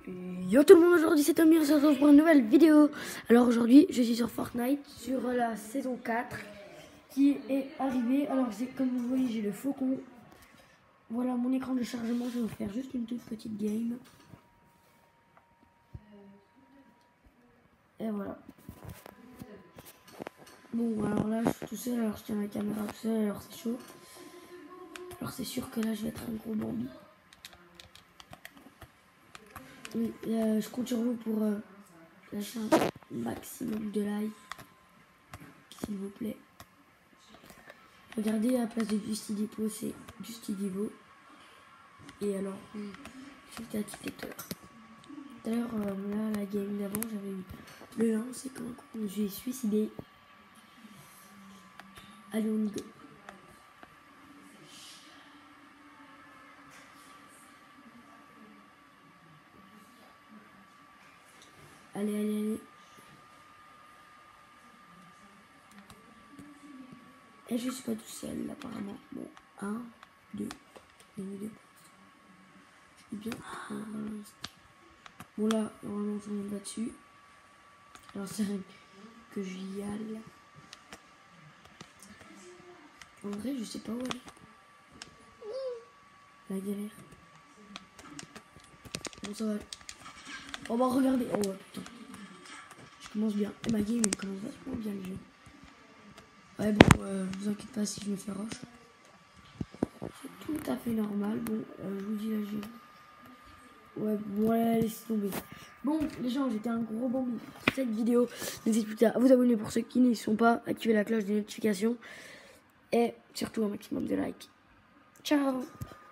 Yo tout le monde, aujourd'hui c'est Tommy, on se retrouve pour une nouvelle vidéo. Alors aujourd'hui je suis sur Fortnite, sur la saison 4 qui est arrivée. Alors comme vous voyez j'ai le faucon. Voilà mon écran de chargement, je vais vous faire juste une toute petite game. Et voilà. Bon alors là je suis tout seul, alors je tiens la caméra tout seul, alors c'est chaud. Alors c'est sûr que là je vais être un gros Bambi. Oui, je compte sur vous pour lâcher un maximum de likes, s'il vous plaît. Regardez à la place de Justidipo, c'est Justidivo. Et alors, c'était à TikTok. Tout à l'heure, là, la game d'avant, j'avais eu le lance, c'est quand j'ai suicidé. Allez, on y go. Allez, allez, allez. Et je suis pas tout seul, apparemment. Bon, 1, 2, 2. Je suis bien. Bon, là, normalement, je monte là-dessus. Alors, c'est vrai que j'y aille. En vrai, je sais pas où aller. La galère. Bon, ça va. On va regarder. Oh, ouais, putain. Je commence bien. Et ma game, elle commence vachement bien, le jeu. Ouais, bon, vous inquiétez pas si je me fais rush. C'est tout à fait normal. Bon, je vous dis là, ouais, bon, ouais, laissez tomber. Bon, les gens, j'étais un gros Bambi pour cette vidéo. N'hésitez pas à vous abonner pour ceux qui n'y sont pas, activer la cloche des notifications et surtout un maximum de likes. Ciao!